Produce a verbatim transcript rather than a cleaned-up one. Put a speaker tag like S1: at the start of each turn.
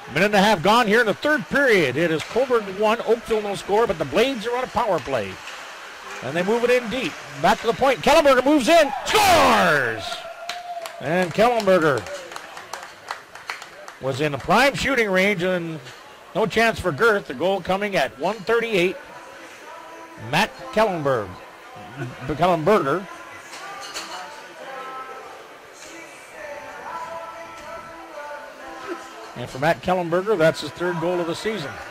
S1: Minute and a half gone here in the third period. It is Cobourg one, Oakville no score, but the Blades are on a power play. And they move it in deep. Back to the point. Kellenberger moves in. Scores! And Kellenberger was in the prime shooting range and no chance for Girth. The goal coming at one thirty-eight. Matt Kellenberg. Kellenberger. And for Matt Kellenberger, that's his third goal of the season.